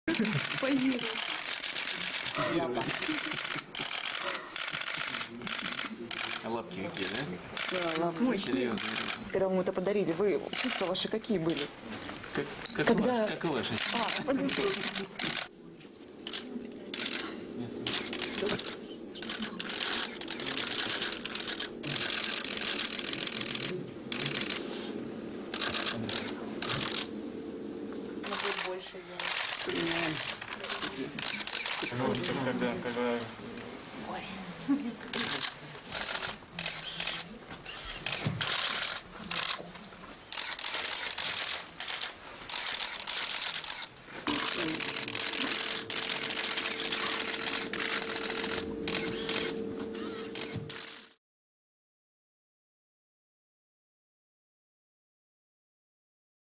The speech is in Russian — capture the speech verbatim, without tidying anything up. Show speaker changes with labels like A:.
A: Позируй.
B: А лапки какие, да?
A: Да, лапки.
B: Серьезно.
A: Когда вам это подарили, вы чувства ваши какие были?
B: Как, как,
A: Когда...
B: ваш, как и ваши.
A: А, больше
C: Ну, когда, когда...
A: Ой.